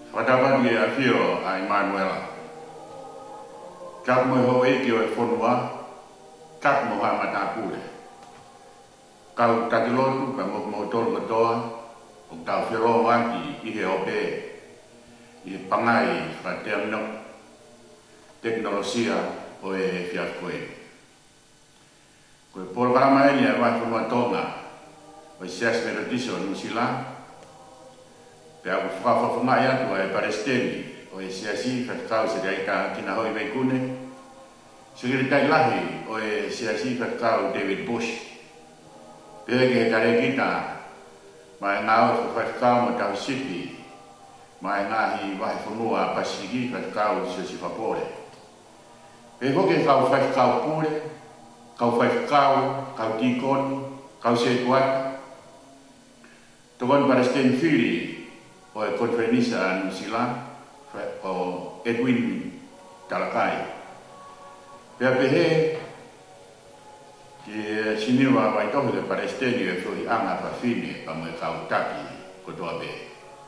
Whatever ye a fio a Emanuela. Kap mo ho e ki o e whonua, kap mo ha mata pule. Kau takilotu ka mo tolu katoa, o tau whiro waki i he ope, i he pangai whateamino, teknolosia o e whiakoe. Koe polo karama eni a wai whanua tonga, o i sias merodiso o Nusila, pe aku whakawhawhangai atu a e Palestini, o e siasi whakau se reika kina hoi veikune, Sekiritai lahi o e siasi whakau David Bush. Pere ke kare kita, mai ngau whakau mo Tau City, mai ngahi wahi whanua Pasigi whakau siasi whapore. Pere hoke kau whakau pure, kau whakau, kau tikoni, kau seikuata. Tokon Palestine Fili o e konferenisa New Zealand, o Edwin Talakai. Pea pehe, ki siniwa wai tohu de Palestini e fui anga whawhine pa mo e kautaki kotoa be.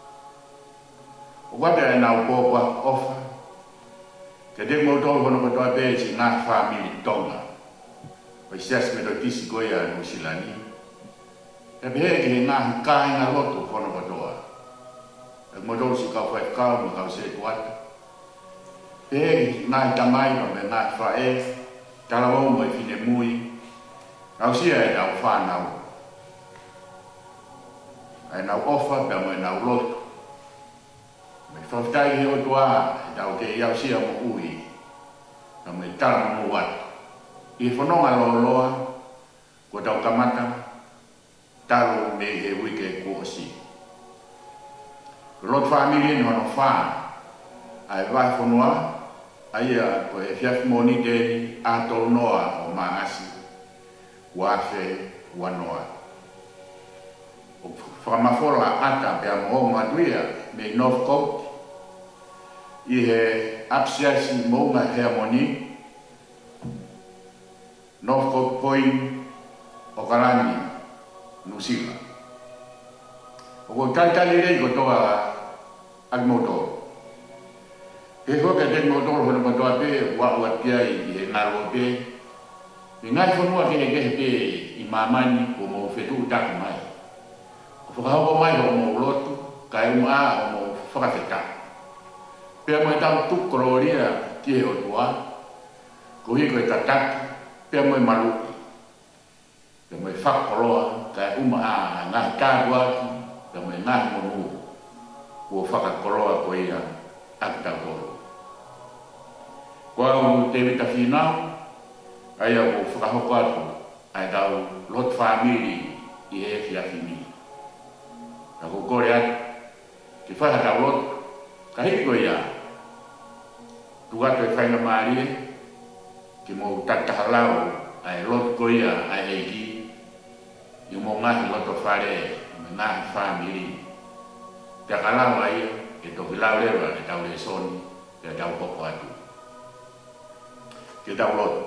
O wate e nau kōkua ofa, ke dek mo tohu hono kotoa be si ngā whamili tonga, o i sias me do tisi goia New Zealandi. Pea pehe ki he ngā kāinga lotu hono kotoa. E mo tohu si kau whaikau mo kau se kuata. Pehe ngai tamai no me ngai whae, tarawau mo i whine mui, nau sia e nau whanau. E nau ofa, pia mo e nau lotu. Me whawhtai he o tua, e tau ke iau sia mo ui, na me tala mo watu. I whanonga loa, ko tau kamata, talo me he wike ko osi. Lot family no wha, ai vai whanua, aia ko e fiaf moni teni a tolu noa o maasi, wafe wanoa. O whamafola ata pia mo maduia me Northcote, i he apsiasi mounga heamoni, Northcote Point o Kalani, Nusila. O ko taitali rei ko toa agmoto. E hoka te motor hono matoa pe, wa ua pia i he ngaro pe. I ngai whanua ke he kehe pe i mamani o mo whetu taku mai. O whakahoko mai o mo lotu, ka e maa o mo whakawheta. Pea mo e tau tukororia ki he o tua, ko hiko e tataki, pea mo e maluki. Pea mo e whakakoroa, ka e a ngahi kāruaki, pea mo e ngahi monu, ko whakakoroa ko ia akta koro. Kau te wita whinau, ai au whakahoko atu, ai tau lot family i he whiawhini. Ka ko kore atu, ki whaha tau lot, ka hiko ia, tu atu e whainga maarie, ki mo tatahalau, ai lot ko ia, ai eiki, i mo ngahi loto whare, me ngahi family. Te akalau ai, e toki lau lewa, e tau le soni, e tau hoko atu. Ke tau loto.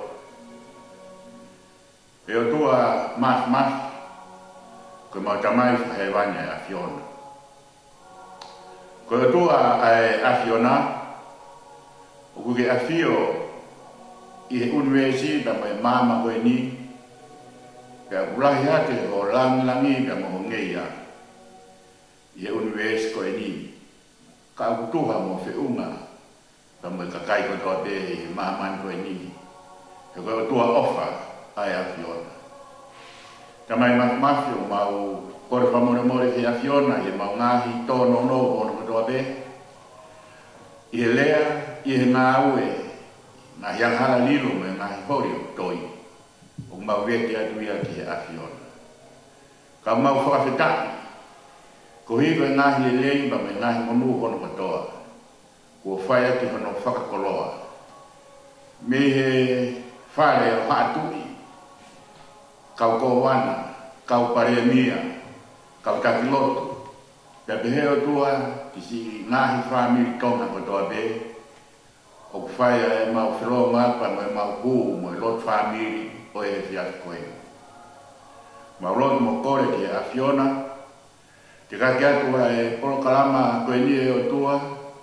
E o tua mas, koe mau tamai whahewanya a Fiona. Koe o tua a Fiona, o kuke a Fio, i he unwesi, pa mai mama koe ni, pe a kulahi hake o langi, pa mo ngeia, i he unwesi koe ni, ka akutuha mo whiunga, pa mai kakai ko toa pe i maman koe ni. E koe o tua ofa ai a Fiona. Ka mai mafi o mau kore whamore ki a Fiona, i mau ngahi tono no ono ko toa pe. I he lea, i he ngā ue, ngā hianghara lilo me ngahi hori o toi. O mau reti atu ia ki a Fiona. Ka mau whakawhetaki, ko hiko e ngahi e lei ba me ngahi monu hono katoa. Ko whai ati hono whakakoloa. Me he whare o haatui. Kau kowana, kau paremia, kau takilotu. Pea pehe o tua, ki si ngahi whamiri tonga katoa be. O whai e mau whiroa mapa mo e mau huu mo e lot whamiri o e whiat koe. Mau lot mo kore ki a Fiona, Te kake atu e polo kalama koe ni e o tua,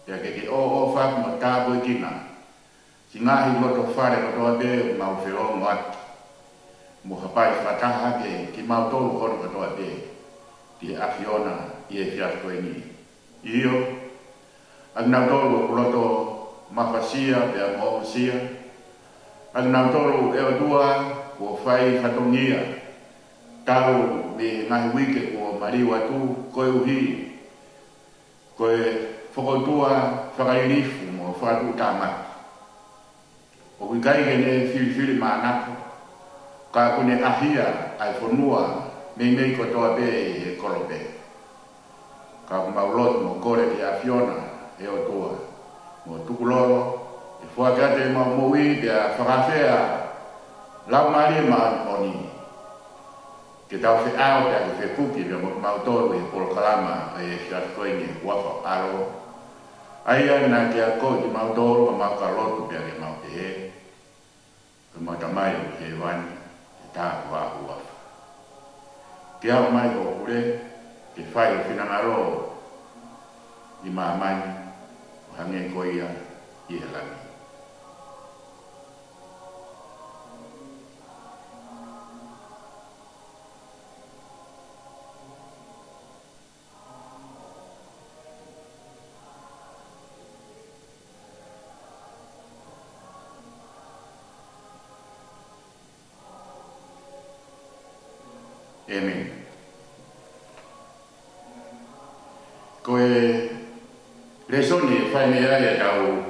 ya ke o fa ma ta bo kina singa hi lo to fa le to be ma o fe o ma mo hapai fa ta ha ke ki ma to ho ko to be ti afiona e fia ko ni io agna to lo to ma fasia be mo sia agna to e o tua ko fai fatongia tau me ngai wike ko mari watu ko uhi ko fokotua whakairifu mo whatu tama. O wikai gene whiwhiri mānapu, ka kune ahia ai whanua mei kotoa be e kolope. Ka maulot mo kore ki a Fiona e o tua, mo tukuloro, e whakate ma moui de a whakawhea lau mari ma oni. Ke tau whi ao te ake whi kuki me mo mautoru e polokalama e whiatkoini wafa aro. Aia na ke a ko di mautoru ma makalotu pe ake mau te he. Ke matamai o he wani e tā wahu wafa. Ke au mai o kure, ke whai o whinangaro i maamani o hange koia i he lani. Amen. Koe lesoni e whai mea e tau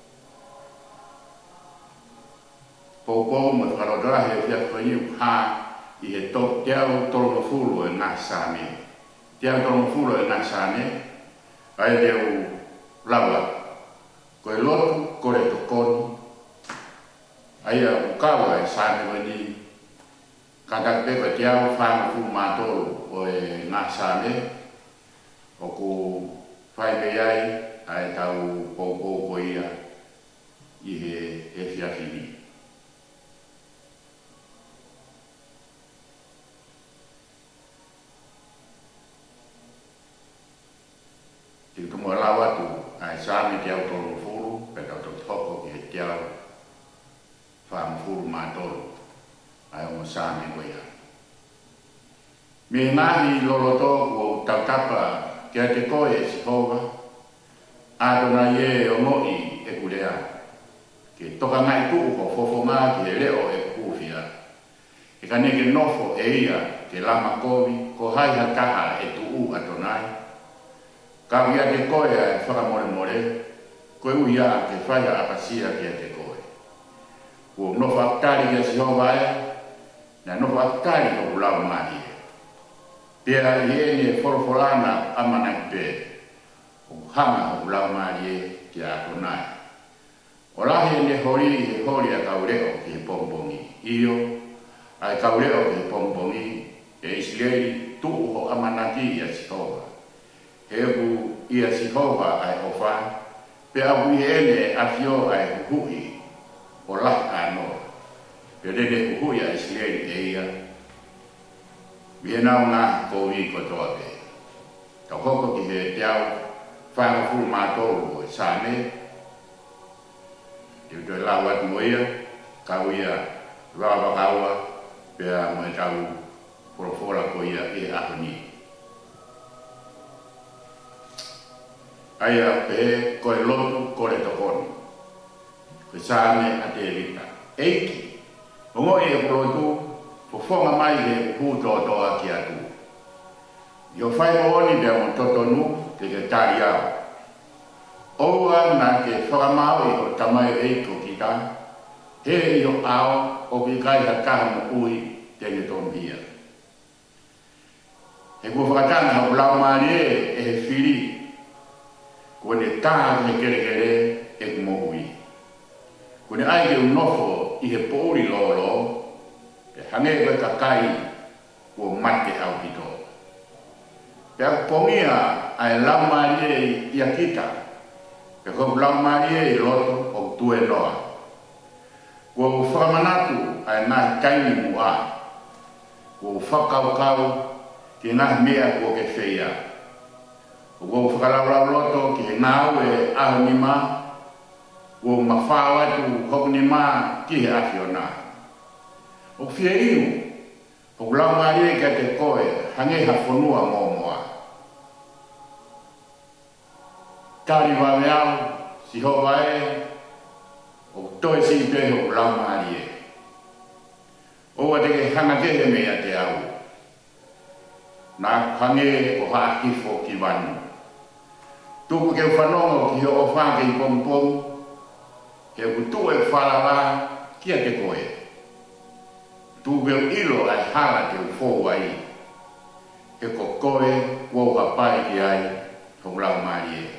pōpō mo whakarotora he whia whainiu hā i he te au toro mawhulu e ngā sāne. Te au toro mawhulu e ngā sāne ai te au lawa. Koe lotu kore tokoni ai au kawa e sāne wani kata pepe te au whāna fu mātoro o e ngā sāne o ku whai meiai ai tau pōpō ko ia i he whiawhini. Te kumua lau atu ai sāne te au toro furu pe tau tau toko ki he te au whāna furu mātoro ai o sāne ko ia. Me ngahi loloto o tautapa kia te koe e Sihova, ātona ie o moi e kurea. Ke toka ngai tuu ko fofonga ki e leo e kuwhia. E ka neke nofo e ia ke lama kovi ko hai hataha e tuu atonai. Ka ia te koe e whakamore more, koe uia ke whaia apasia kia te koe. Ko nofo aktari kia Sihova e, na nofo aktari ko ulau mahi e. Pea i ene whorofolana amana pe, o hanga o lau mahi e ki a konai. O lahi ene hori he hori a kaureo ki he pombongi. Iyo, ai kaureo ki he pombongi, e Israeli tuu ho amanaki i a Sihova. Hebu i a Sihova ai hofa, pea hui ene a fio ai huhui o lahi anoa. Pea dede huhui a Israeli e ia, Vienau ngā kōwi kotoa pe. Tau hoko ki he te au whanga furu mātoro o sāne. Te utoi lau atu mo ia, kau ia rawa kaua, pea mo e tau porofora ko ia e ahoni. Aia pe koe lotu kore tokoni. Koe sāne a te rita. Eiki, ongo e lotu, po fonga mai he hūtotoa ki atu. Io whai mooni bea mo totonu te ke tari au. Oua na ke whakamau i o tamai eiko ki ta, he i o ao o ki kai hakaha mo ui tene tonu hia. He kua whakatanga o lau maari e he whiri, kua ne taha he kere kere e kumo ui. Kua ne ai ke unofo i he pouri lolo, hange koe kakai o mate au hito. Pea pongia ai laumarie i a kita, pe kou laumarie i loto o tue loa. Kua whakamanatu ai nahi kaini mua, kua whakaukau ki nahi mea kua ke whia. o whakalau loto ki he ngāu e aho ni mā, o mawhao atu hok ni mā ki he awhi o nā. O whia inu, o lau ngāri e kia te koe, hange ha whanua mō moa. Tāri wawe au, si ho wae, o toi si te ho lau ngāri e. O a te ke hanga ke he mea te au. Nā hange o haa kifo ki wanu. Tuku ke whanongo ki ho o whāke i pompom, ke kutu e whalawa kia te koe. Tu veo ilo ai hala te ufou ai. He ko koe wau hapai ki ai hong lau mari e.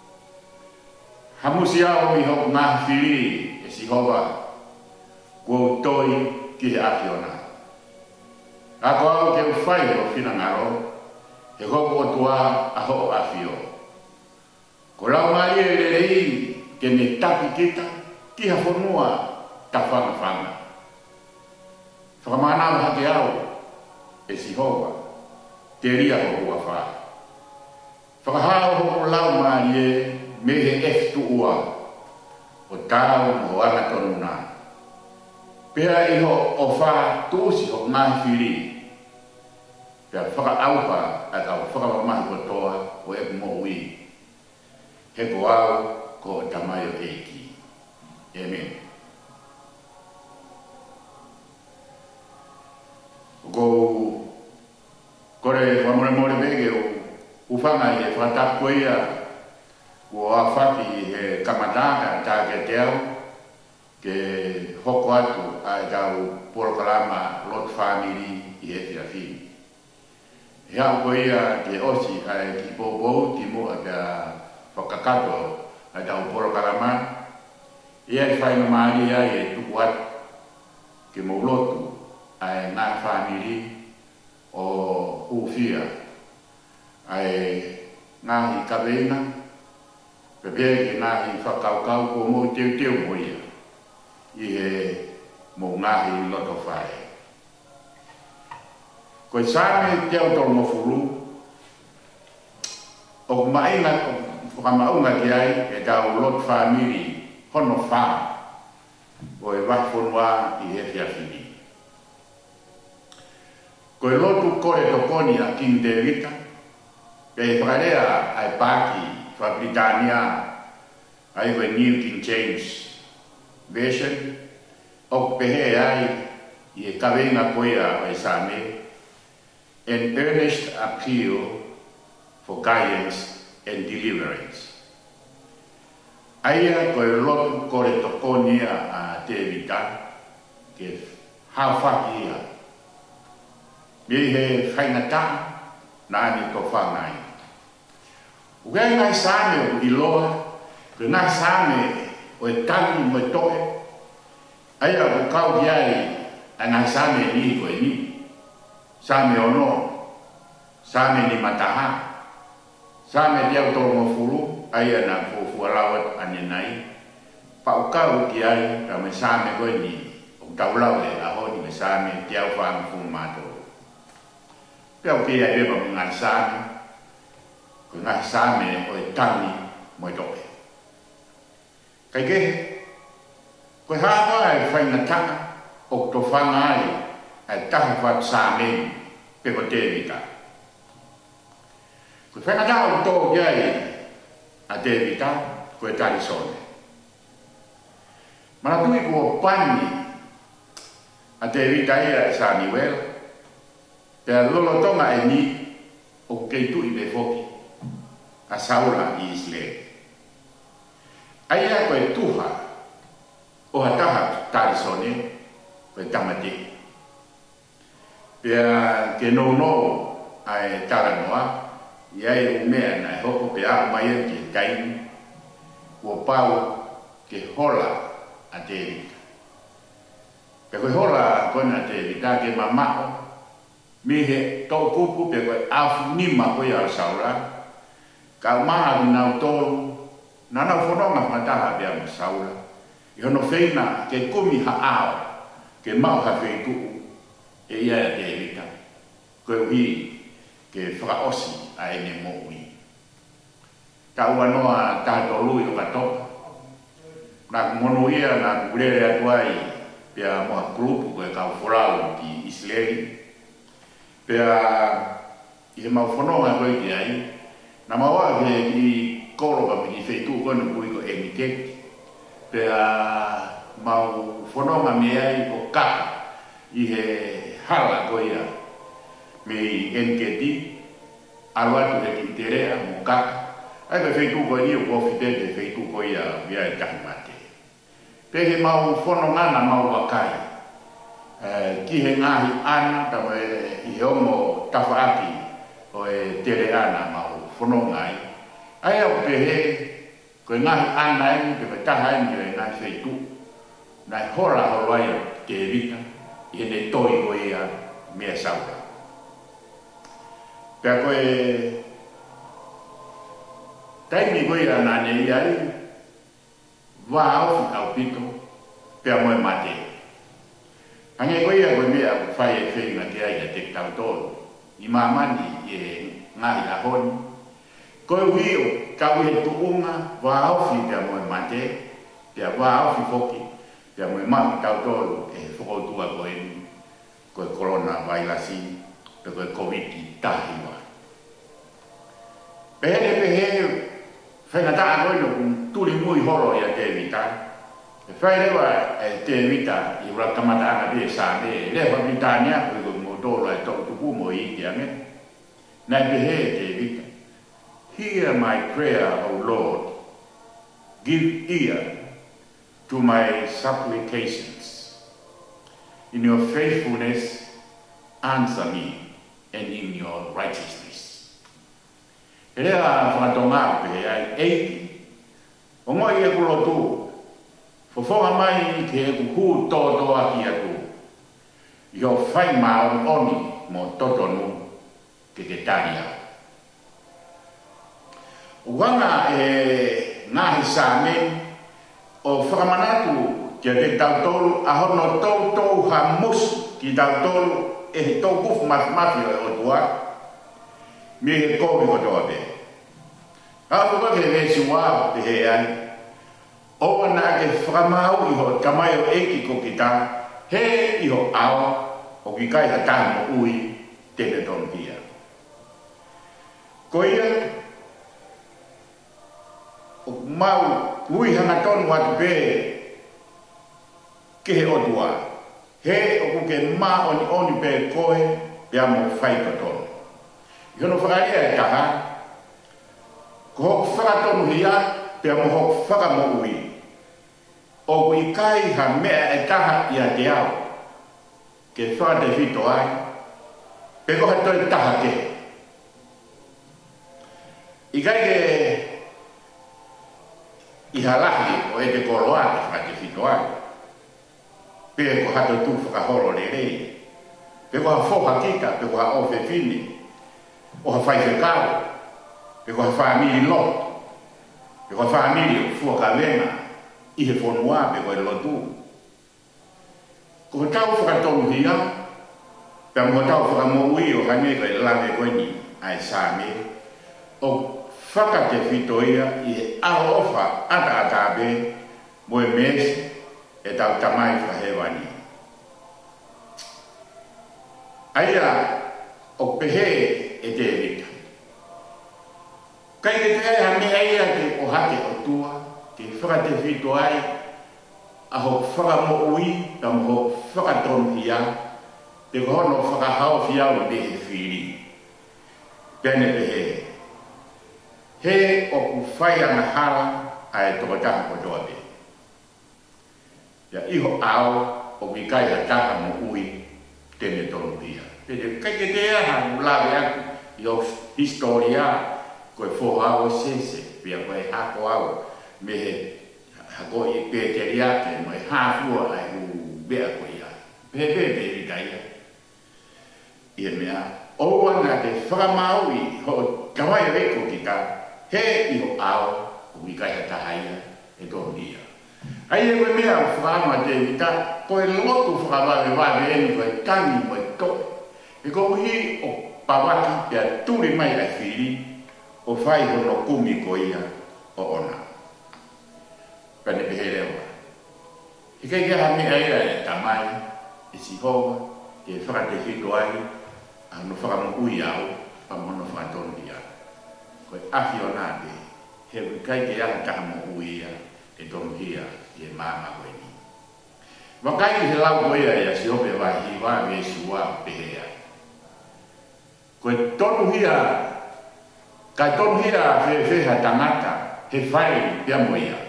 Hamusi au mi hok ngā whiri e si hova. Wau toi ki he akiona. Ako au ke ufai o whina ngaro. He hoko o tua a ho o awhio. Ko lau mari e lelei ke ne taki kita ki ha whanua ta whanga. Whakamana wa hake au, e si hoa, te ria ho ua wha. Whakahao ho lau maari e, me he eftu ua, o tāu mo anga tonu nā. Pea iho o wha tūsi ho ngā whiri, pea whakaaupa a tau whakawamahi kotoa o e mo ui. He ko au ko tamai o eiki. Amen. Ko kore whamore more vege o ufanga i he whatapu ia o a whaki he kamatanga tā ke te au ke hoko atu a tau porokalama lot family i he whiawhini. He au ko ia ke osi a ki pōpou ti mo a ka whakakato a tau porokalama ia i whainga maari a i tuku atu ke maulotu ai ngā whaniri o Hufia, ai ngāhi kaweina, pepea ki ngāhi whakaukau ko mō teu mo ia, i he mō ngāhi loto whae. Koe sāme teo tol mo furu, o mainga o whakamaunga ki ai e tau lot whamiri hono wha, o e wahfonua i he whiawhini. Koe lotu kore tokoni a King David, pe whakarea ai pāki wha Britannia, ai koe New King James Version, o pehe ai i e kawenga koea ai same, an earnest appeal for guidance and deliverance. Aia koe lotu kore tokoni a David, ke hawhaki ia, me he whaingata nāni ko whangai. Ukai ngai sāme o iloa, ke ngai sāme o e tangi mo e toe, aia o kau ki ai a ngai sāme ni ko e ni. Sāme ono, sāme ni mataha, sāme tiau tolo mo furu, aia na fuarawat ane nai, pa o kau ki ai ka me sāme ko e ni, o taulau e aho ni me sāme tiau whang fumu mātou. Pea o kia e rewa ngai sāme, ko ngai sāme o e tangi mo e tope. Kai kehe, koe hāpā e whaingatanga o to whanga ai e tahi what sāme pe ko te vita. Koe whaingatanga o tō kiai a te vita, koe tari sone. Mana tui ko pani a te vita ia e sāni wela, pea lolo tonga e ni o kei tui me foki a saura i Israel. Aia koe tuha o hataha tarisone koe tamati. Pea ke no ai taranoa i ai umea na hoko pe a mai ke kaini o pau ke hola a te evita. Pea koe hola koe na te evita ke mamao mi he tō kupu pe koe afu nima koe al saura, ka maha ki nau tōru, nana whanonga whataha pe al saura, i hono whaina ke kumi ha ao, ke mau ha whaitu e ia e te evita, koe ui ke whakaosi a ene mo ui. ka ua noa tātolu i o katoka. Nā monuia nā kulere atuai pia moa grupu koe kau whorau ki Isleli. Pia i he mau whanonga koe ki ai. Nā maua ke ki koroka mi ki wheitu koe no kui ko emiteki. Pia mau whanonga me ai o kaka i he hala koe ia. Me NKT, aluatu he ki terea mo kaka. Ai ka wheitu koe ni o kofitete wheitu koe ia via e tahi mate. Pe he mau whanonga na mau wakai. Ki he ngahi ana tawa i he omo tawhaaki o e tere ana mau whanonga ai. Ai au pe he koe ngahi ana ai pe me taha ai e ngahi wheitu. Nai hora horoai o te rika i he ne toi koe ia mea saura. Pea koe taimi koe ia nane i ai wa au fi au pito pea moe mate. Ange koe ia koe mea whai e whenga te ai a te tau tōru. I mamani i e ngahi la honi. Koe ui o kau he tuunga wa au fi pea moe mate. Pea wa au fi foki. Pea moe mami tau tōru e whakautua koe ni. Koe corona vairasi. Pea koe COVID-i tahiwa. Pehe pehe whenga taa koe no tuli mui horo ia te vita. E whai rewa te vita i ura kamata ana pia sa me. Lewa Britania koe koe mo tōra e tōku tuku mo i te ame. Nai pehe te vita. Hear my prayer, O Lord. Give ear to my supplications. In your faithfulness, answer me, and in your righteousness. Rea whakatonga pe ai eiti. O ngoi e kulo tu. Fofonga mai te e kuku tō aki atu. I o whai mao oni mo totonu ke te tania. O wanga e ngahi sāme o whakamanatu kia te tautolu a hono tautou ha mus ki tautolu e he tau kufu mafi o tua. Mi he kōwi kotoa pe. Ako ka ke resi wā pe he ai. O ana ke whakamau i ho kamai o eki ko kita. He i ho ao o ki kai hatahi mo ui tene tonu pia. Ko ia o mau ui hanga tonu watu pe ke he o tua. He o ku ke ma oni pe koe pia mo whai kotonu. Yono whakaria e taha, ko hoku whakatonu hia, pia mo hoku whakamo ui. O kui kai ha mea e taha i a te au, ke whakate whito ai, pe koha toi taha ke. I kai ke i halahi o e te koroa te whakate whito ai, pe koha toi tu whakahoro le rei, pe koha whoha kita, pe koha ofe whini, o ha whai whekau, pe koha whamiri lot, pe koha whamiri fua ka venga, i he whonua pe koha lotu. Ko tau whakatonu hia, pe mo tau whakamoi o hange koe lawe koe ni ai sāme, o whakate whito ia i he aho ofa ata atabe, mo e mesi e tau tamai whahewani. Aia, o pehe e te rita. Kai te te ha mea ia te o hake o tua, te whakate whito ai, a ho whakamo ui, ta mo ho whakatonu hia, te kohono whakahau whiau de he whiri. Pene pehe. He o ku whai ana hara a e tokataha kotoa te. Ia iho ao o wikai a taka mo ui, tene tonu hia. Kai te te aha lawe aku i o historia koe whohao sese pia koe hako au me he hako i pēteriake mo e hāfua ai u bea koe ia. Pepe i taia. Ia mea, ouanga te whakamau i ho kawai reko ki ka he i ho ao o wikai a tahaia e tonu hia. Ai e koe mea whakama te vita koe lotu whakamawe wawe eni koe tangi mo e toke. E ko hi o pawaki pia turi mai ai whiri, o fai hono kumi ko ia o ona. Pane peherewa. Ika ia hami aia e tamai, e sihoa, e whakate whito ai, no whakamu ui au, pa mono whakatonu ia. Koe ahi o nāte, he wikai ke aha taha mo ui ia, e tonu hia, e māma koe ni. Wakai he lau koe ia si ope wahi wa me suwa pehea. Koe tonu hia, kai tonu hia whewheha tangata, he whai pia mo ia.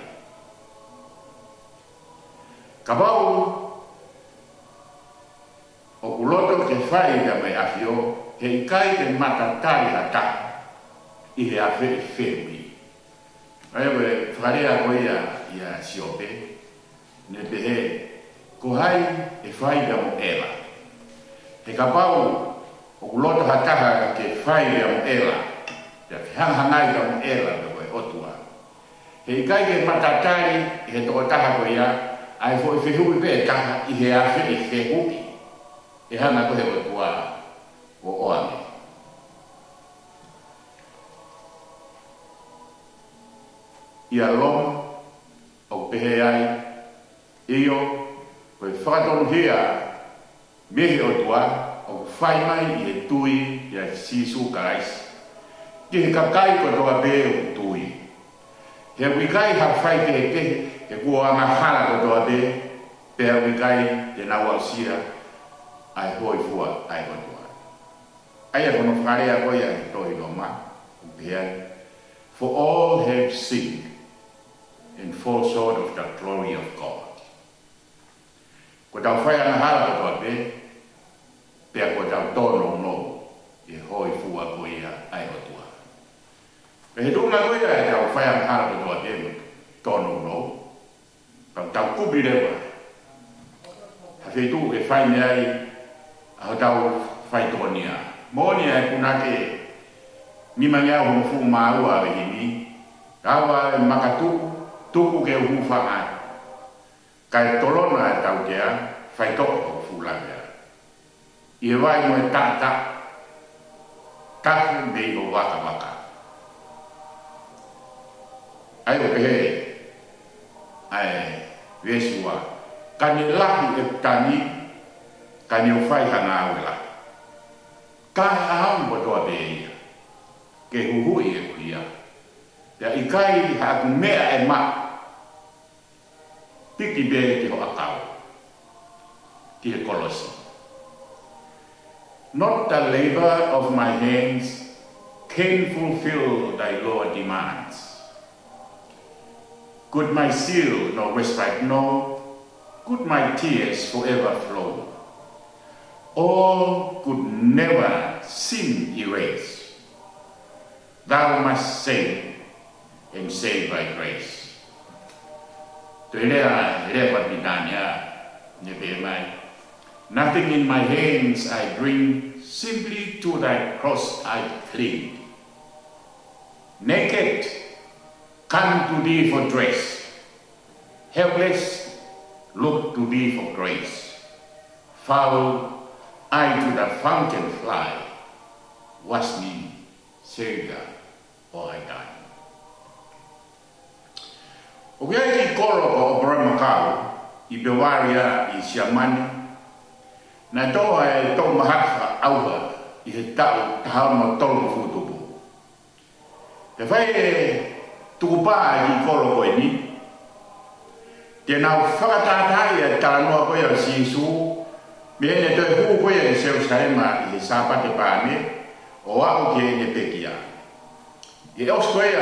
Ka wau, o uloto ke whai pia mai awhio, he ikai ke matatari hata, i he awhe whewi. Aewe, whakarea koe ia si ope, ne pehe, ko hai e whai pia mo ela. He ka wau, o uloto hataha ke whai pia mo ela, pia ke hanghangai pia mo ela pia koe otua. He ikai ke matatari, he toko taha koe ia, ai foi fehui pe taha i he awhe e fehui. E hana kohe otua o oame. Ia lom, au pehe ai, io, koe whakatonu hea, mehe otua, au whai mai i he tui, i a sisu karaisi. Ki he kakai ko toa pe o tui. He wikai ha whai ke he kehe, he kua anga hala ko toa pe, pe ha wikai te nau au sira, ai hoi fua, ai ko toa. Ai a kono whakarea koe ai toi no ma, upea. For all have sinned and fall short of the glory of God. Ko tau whai anga hala ko toa pe, pea ko tau tono no, e hoi fua koe ai ko toa. Pe he tunga koe ai tau whai anga hala ko toa pe, tono no, tau kubi rewa. Hawhi tu e whai me ai, aho tau whai tonia. Mōni ai punake, ni mangia o fu maua a hini, kawa e makatuku, tuku ke uhu whangai. Kai tolona e tau kea, whai toko o fu langea. I e wai mo e tata, taku mei o waka waka. Ai o pehe, ai Yesua, kani lahi e tani, kani o whai hanga awela. Kai aham po toa beia, ke huhui e kuia. Ia ikai haku mea e ma, tiki bea te ho akau, ki e kolosi. Not the labor of my hands can fulfill thy law demands. Could my zeal no respite know, could my tears forever flow, all could never sin erase. Thou must save and save by grace. Nothing in my hands I bring, simply to thy cross I cling. Naked, come to thee for dress. Helpless, look to thee for grace. Foul, I to the fountain fly. Wash me, Savior, or I die. O kia ki koro o Brahma Makau, I Bewaria, I Siamani, na toa e tō mahaka auha, I he tau tahau mo tolu futupu. Te whai e tukupā ki koro koe ni, te nau whakatātai e tānoa koe o Sisu, me ene toi huu koe e seu saema I he sāpate pāne, o au ke ene pekia. I eos koe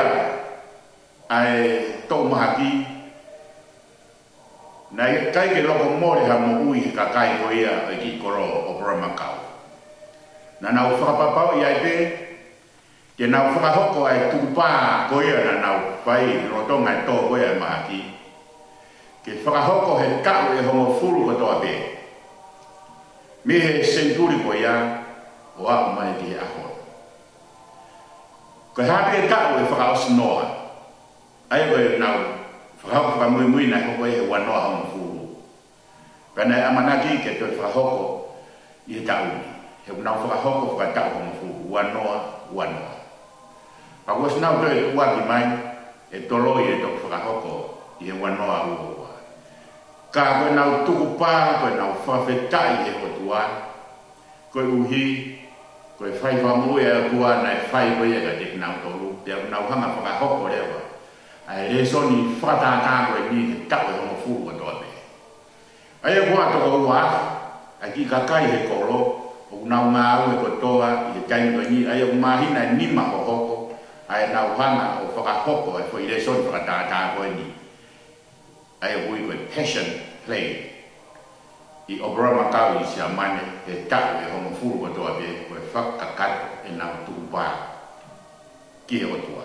ai tō mahaki, na kai ke loko mōre ha mo ui he kakai koe e ki koro o Brahma Makau. Na nau whakapapau I ai pe, ke nau whakahoko ai tukupā koe na nau whai rotonga e tō koe ai mahaki. Ke whakahoko he kau e hongo furu ko toa pe. Me he senturi koe ia, o au mai ki he aho. Ko hape e kau e whakaosi noa. Ai koe nau whakahoko whamui mui na hoko e he wanoa hongo furu. Pena e amanaki ke toi whakahoko I he tauni. He nau whakahoko whakatau hongo furu, wanoa. ka was na to e wa ki mai e tolo i to fa hoko i e wanoa ua ka ko na tu pa ko na fa fetai e ko tua ko uhi ko fai fa mo e tua na fai ko e ka te na to lu pe na hanga fa hoko le wa ai le so ni fa ta ka ko ni ka ko mo fu ko to be ai ko to ko wa aki ka kai he ko lo o na nga o ko toa i kai ko ni ai o ma hina ni ma ko hoko ai na hanga o fa hoko e foi le so fa ta ta ko ni ai o ko passion play i obrama ka i sia mane e ta e ho mo fu ko to be ko fa ka ka e na tu pa ki o tua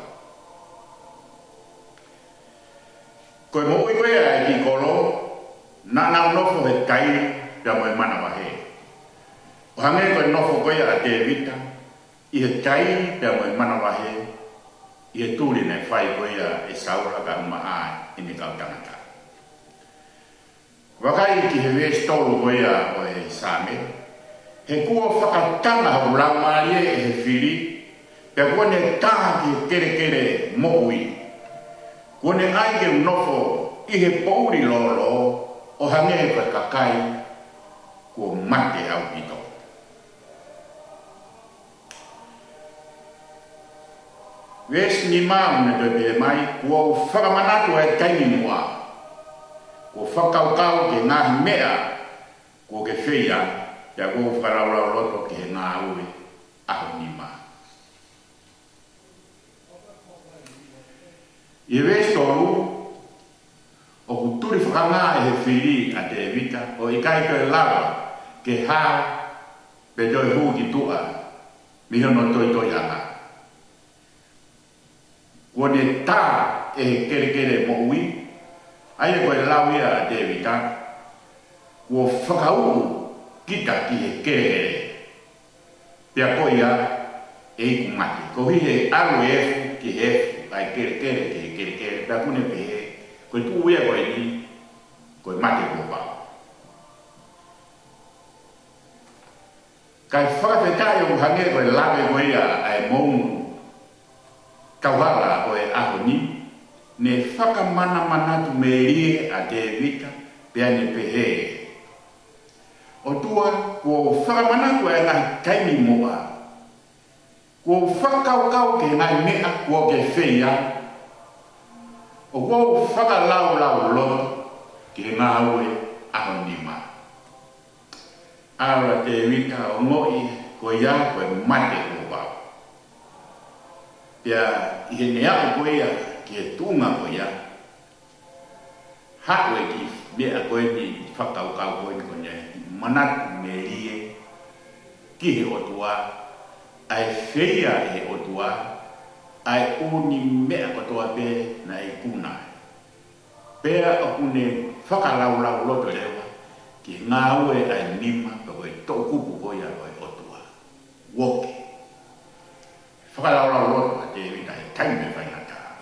ko mo i ko ai ki ko lo na no fo he kai ya mo mana wa he o hange ko no fo ko ya te vita i he kai ya mo mana wa he i he tuli ne fai ko ya e saura ga ma a ni ka tanga wakai ki he wes tolu ko ya o e same he kua whakatanga hau raumarie e he whiri pe kone taha ki kere kere moui kone ai ke nofo i he pouri lolo o hange he kakai kua mate au pito wes ni mau ne te pe mai kua whakamanatu e kaini mua ko whakaukau ke ngahi mea ko ke whia ya ko whakaurau loto ke ngā ue aho ni ma. I wes toru o ku turi whakangā e he whiri a te evita o i kai koe lawa ke hao pe toi huu ki tua mihono toi toi anga. Ko ne tā e he kere kere mo ui ai koe lauia a te evita ko whakau kita ki he kere kere pia koia e iku mati ko hi he aru efu ki efu ai kere kere ki he kere kere pia kune pe he koe tu uia koe ni koe mati ko pao kai whakawhetai o hange koe lawe koea ai mounu kauhala koe aho ni ne whakamana manatu me rie a te vita pia ne pehe. O tua, kua whakamanatu e ngai kaimi moa. Kua whakaukau ke ngai mea kua ke whia. O kua whakalau loto ke ngā ue aho nima. Ara te vita o ngoi ko ia koe mate ko wau. Pia i he nea o koe ia ki e tunga ko ia hawe ki mea koe ni whakaukau koe ni ko nye manatu me rie ki he otua ai whia he otua ai uni mea kotoa pe na i kuna pea o kune whakalaulau loto lewa ki ngā ue ai nima pa koe tō kupu koe a koe otua woke whakalaulau loto a te wina he taime whainata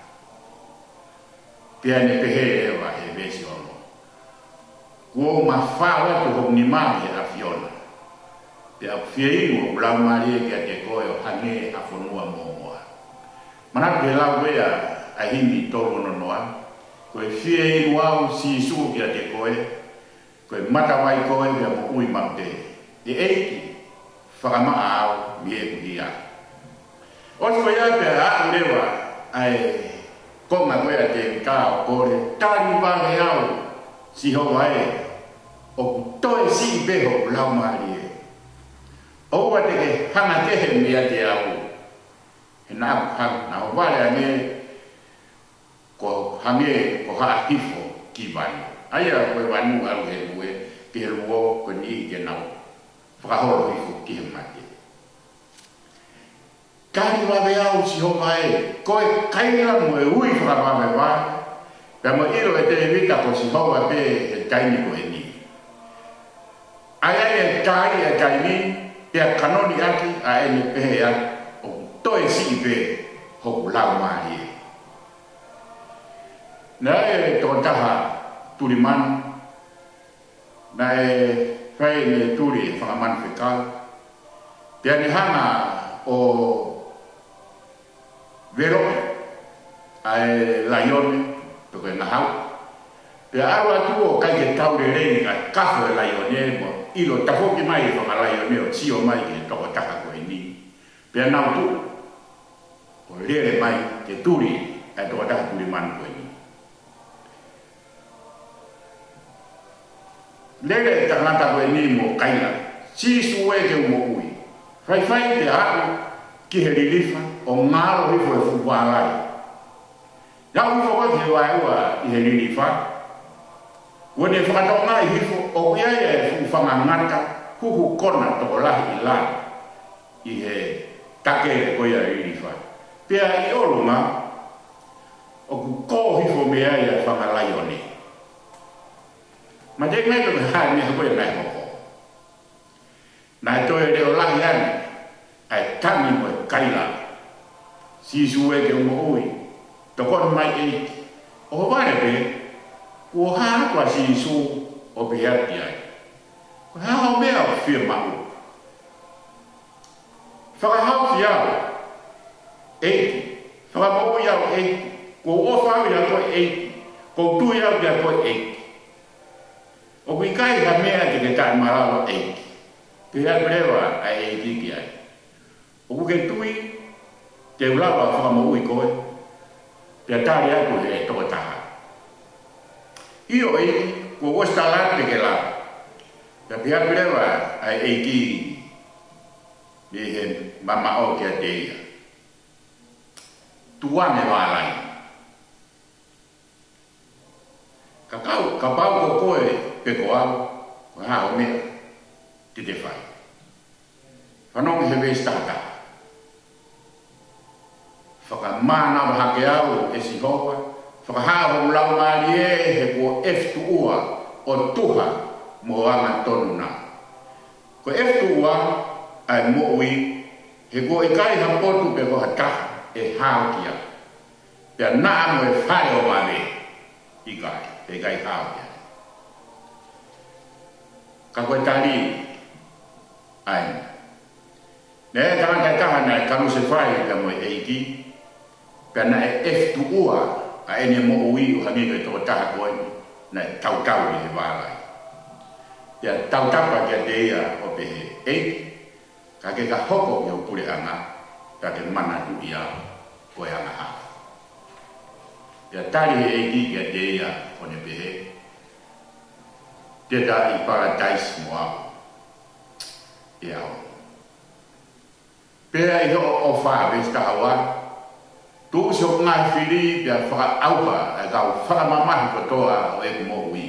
pia ne pehe ewa he vesi ono. Kua ma whawa tu hong ni mami a Fiona. Pia whia inu o lau marie kia te koe o hange a whanua mōmoa. Mana ke lau wea a hini tōru no noa. Koe whia inu au si suku kia te koe. Koe matawai koe kia mo ui mamte. Te eiki whakamaa au mi e kuhia. Osi koe ia pia a urewa ai konga koe a te kao kore, tari wāne au, si ho wae, o toe si beho lau maari e. Oua te ke hanga tehe mea te au, he nā hang, nā ho wale a me, ko hange, ko haa hifo ki wani. Aia koe wanu au he lue, ki he luo, ko ni ke nau, whakahoro hifo ki he mate. Kari wawe au si ho mai, koe kaira mo e ui whakawawe wai, pia mo iro e te vita ko si ho wa pe e kaini ko e ni. Ai e kai e kaini, pia kanoni aki a e me pehe a o toe si pe hoku lau mahi e. Nā e tō taha turi manu, nā e whai me turi e whakamanu whekau, pia ni hanga o vero ai laione to ke na hau pe awa tu o kai ke tau le rei ka kafo e laione mo ilo tako ki mai ko laione o tio mai ke to taka ko ni pe na tu o le mai ke turi e to taka turi man ko ni lele tangata ko ni mo kai la si suwe ke mo ui fai te aku ki he rilifa o ngaro hifo e fukualai. Nau hifo ko ki wai ua i he rilifa. Wene whakatonga i hifo o ia e fukuwhanga ngata huku kona toko lahi i la i he take ko ia rilifa. Pea i olunga o ku ko hifo mea i a whangalai o ne. Ma te mea toke hae mea koe nai hoko. Nai toe reo lahi ane ai tani mo kaila si suwe ke mo ui to kon mai e o vare be o ha kwa si su o be ati ai o ha o me o firma o fa ha fia e fa mo ya e ko o fa ya ko e ko tu ya ko e o ki kai ha me ati ke ta mara e pe ya breva ai e ki ai o ke tui te ulawa whaka mo ui koe te atari aku he toko taha io e ko osta late ke la te pia pirewa ai e ki me he mama o ke te ia tua me walai ka pau ko koe pe ko au ko ha o mea te whai whanongi he vestata whakamana wa hake au e si hoa, whakahaho lau maari e he ko eftu ua o tuha mo anga tonu na. Ko eftu ua ai mo ui he ko i kai hapotu pe ko hataha e hao kia. Pea naa mo e whare o mawe i kai, pe kai hao kia. Ka koe tari ai. Ne tanga taha na kanu se whai ka mo e iki. Pena e eftu ua a ene mo ui o hangi koe tō taha koe na tau ni he wārai. Ia tau tapa kia te ia o pehe eiki, ka ke ka hoko ia upure anga, ta ke mana tu ia koe anga ha. Ia tari he eiki kia te ia o ne pehe, te ta i paradise mo au. Ia au. Pea i ho o wha vesta hawa, tu so ngai fili dia fa auha e ka fa mama ko toa o e mo ui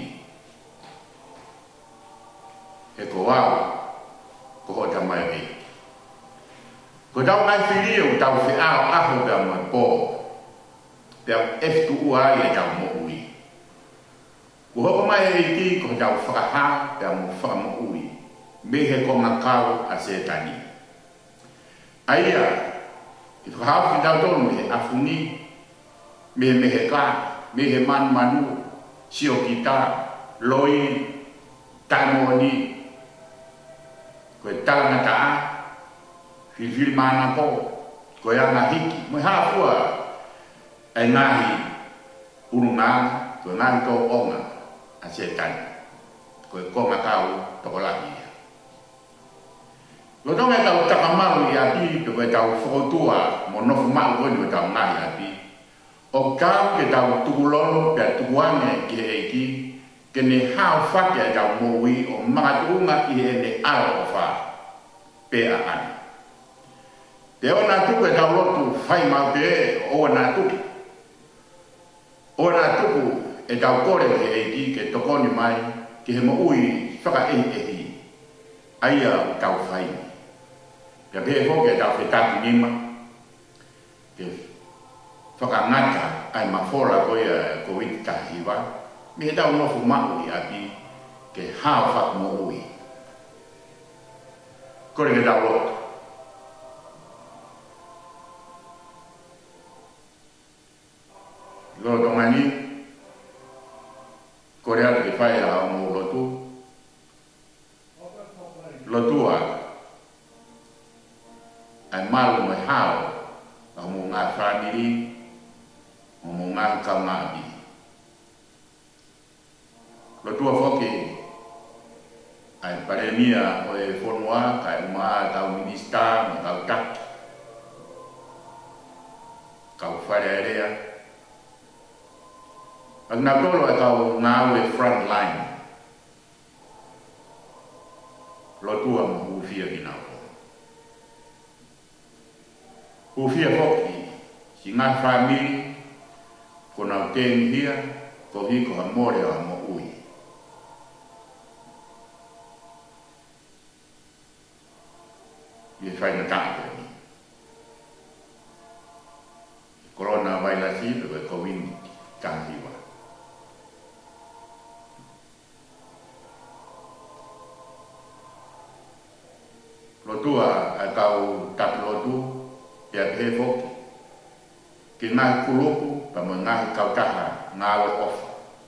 e ko wa ko ho ta mai bi ko ta ngai fili o ta fi a ho da mo po dia f tu ua e ta mo ui ko ho mai ki ko ta fa ha da mo fa mo ui me he ko na ka a se tani aia i whakahawhi tau tonu he afuni, me he ka, me he manu, sio kita, loi, taimoni, koe talanga taa, whiwhiri mana po, koe anga hiki, mo hawhua, e ngahi urunga, koe ngahi tō onga, a se tani, koe konga kau toko lahi. Lo tonga tau takamaru i api, pe koe tau whakotua, mo nofu mau koe ni tau ngahi api. O kau ke tau tukulolo, pe tukuane ki he eiki, ke ne hao whake a tau moui o makatuunga i he ne ao o wha, pe a ani. Te o nā tuku e tau lotu whai mau te e, o nā tuku. O nā tuku e tau kore ki he eiki, ke tokoni mai, ki he moui whaka ehi. Aia o tau whai. Pea pehe fōke e tau whetaki nima, ke whakangata ai mawhora koe a COVID tahiwa, me he tau nofu maui api ke hao whak mo ui. Kore ke tau loto. Loto ngani, kore atu ke whai a mo lotu, lotua ai malu mai hao, a mo ngā whaniri, mo ngā kaungabi. Lotua whoke, ai paremia o e whonua, kai umaa tau minista, ma tau taki. Kau wharearea. Ang nagtolo ay kau ngawe front line. Lotua mo hufia ginau. Hufia hoki, si ngā whamiri, ko nau tēng hia, ko hiko ha more o mo ui. Ie whai na tāko ni. Corona vailasi, pero e COVID tangiwa. Lotua a kau tak lotu, ia he foki. Ki ngā kulupu, pa mo ngā kau taha, ngā we ofa.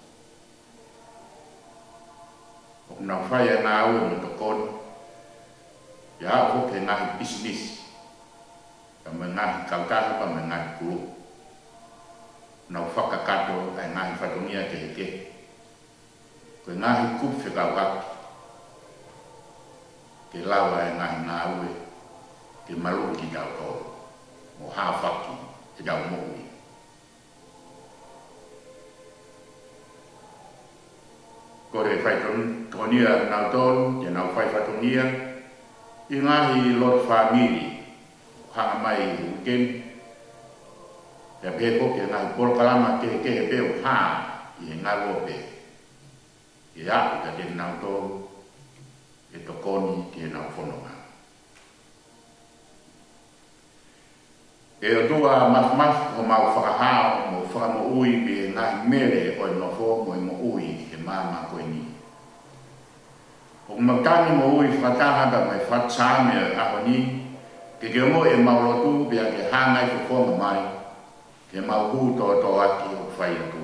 O na whai ngā we mo to kono, ia a foki ngā business. Pa mo ngā kau taha, pa mo ngā kulupu. Na whakakato ai ngā whatongia ke heke. Koe ngā kup whekau aki. Ke lawa e ngā ngāue, ke malu ki tau tō, mo hāwhaki, te tau mōui. Kore whaitonia nau tōru, te nau whaiwhatongia, i ngāhi lot whamiri, hanga mai i weekend, te pepo ke ngāhi porokalama ke he peo hā, i he ngā lope. Ke aku ka te nau tōru, e tokoni ki e nau whanonga. E o tua mas o mau whakahao mo whakamo ui pe ngahi mere o e nofo mo e mo ui e māma koe ni. O mautani mo ui whakatahaka mai whatsāme aho ni, ke mo e mau lotu pe a ke hāngai whakonga mai, ke mau hū tō aki o whai atu.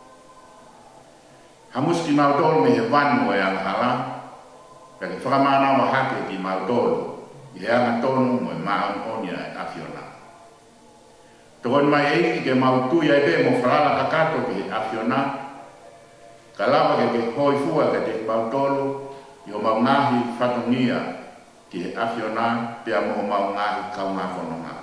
Hamuski mau tōru me he wanu e anghala, Kaya whakamana wa hake ki mautolo, i anga tonu mo e maan onia e awhiona. Tokon mai eiki ke mautu ia e mo whalala kakato ki awhiona, ka lawa ke hoi fua ke te mautolo, i o mau ngahi whatongia ki awhiona, pia mo mau ngahi kaunga whanonga.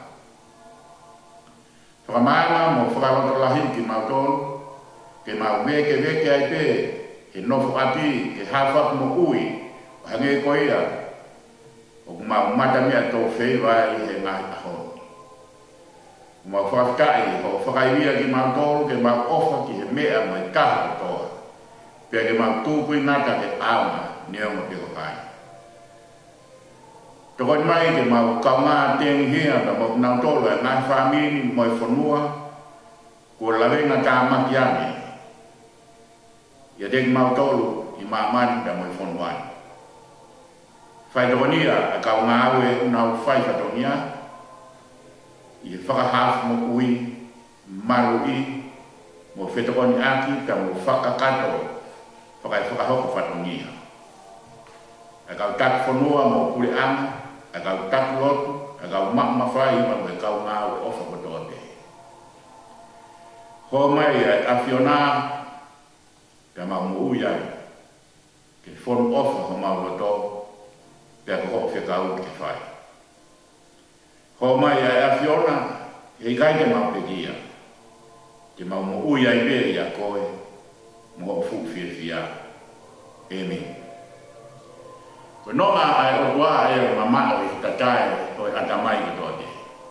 Whakamana mo whakaloto lahi ki mautolo, ke mau weke ai pe, ke nofo ati, ke hawhak mo ui, hange ko ia o ma mata mea tō whei vai he ngahi aho. Ma whakakai o whakaiwia ki mau tōru ke mau ofa ki he mea mo e kaha toa. Pea ke mau tūpui nata ke aunga neo mo piko kai. Tokoi mai ke mau kaunga tengi hea ka mau nau tōru e ngahi whamini mo e whanua kua lawenga ka maki ame. Ia dek mau tōru i mamani ka mo e whanuani. Whaitonia a kau ngāwe unau whaitonia i whakahafu mo ui, maru i, mo whetokoni aki ka mo whakakato, whakahoko whaitonia. A kau tak whanua mo kure anga, a kau tak lotu, a kau makma whai ma mo e kau ngāwe ofa kotoa te. Ho mai a awhiona, ka mau mo ui ai, ke whonu ofa ho mau kotoa, pia ko hoke kau ke whai. Ho mai ai awhiona, hei kai ke mau pekia. Ke mau mo ui ai pe i a koe, mo o fuwhia whia. Amen. Ko nonga ai o tua e o mamao i tatai o e atamai ki toa te.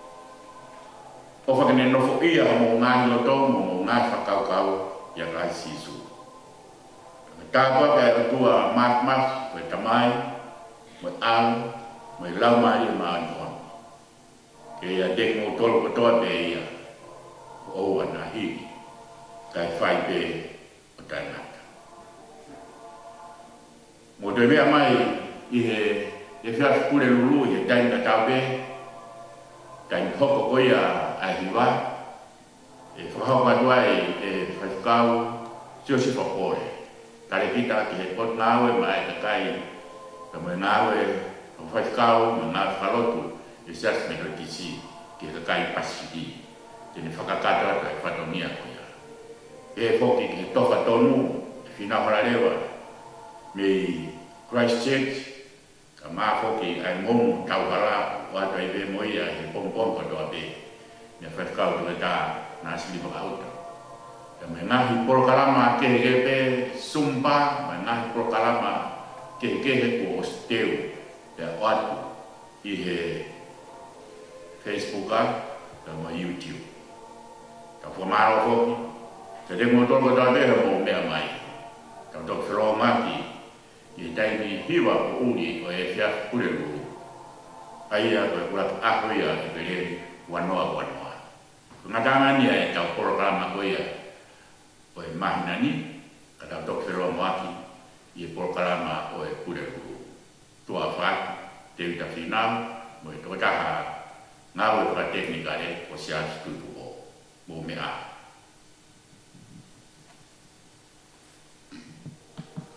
O whakene nofo ia mo ngāhi loto mo ngāhi whakaukau i a kai sisu. Tāpua kai o tua mas o e tamai, mo ang, mo lau mai e maanuan. Ke ia dek mo tolo kotoa pe ia, o oua na hiki, kai whai pe o tainata. Mo te mea mai i he whia kure lulu i he taina tau pe, tain hoko koia a hiwa, e whakahau katuai e whaikau siosi whakore. Kare kita ki he pot ngawe mai ka kai, ka mai ngawe o whaikau ma ngā whalotu e sias me kare kisi. ke ka kai pasiki te ni whakakata ata e whatongia ko ia. E whoki ki toka tonu e whina paralewa me Christchurch ka maa whoki ai momu tauhara wata i ve moia he pompong katoa pe ne whakau tu e tā nā sili whakauta. Ka me ngahi porokalama ke pe sumpa, me ngahi porokalama ke ko o steu te watu i he Facebook ka ma YouTube. Ka whamaro whoki, te rengo toko tā peha mo mea mai. Ka tok whiro maki, i taimi hiwa o uri o e whia kurelu. Aia koe kuratu ahoia e pere wanoa wanoa. Ngatanga nia e tau programa koea o e mahinani, ka tau tok whiro maki, i e programa o e kurelu. Tua whaki, te uta whinau, mo e tōtaha ngāwe whaka teknika e o siasi tutu o mō mea.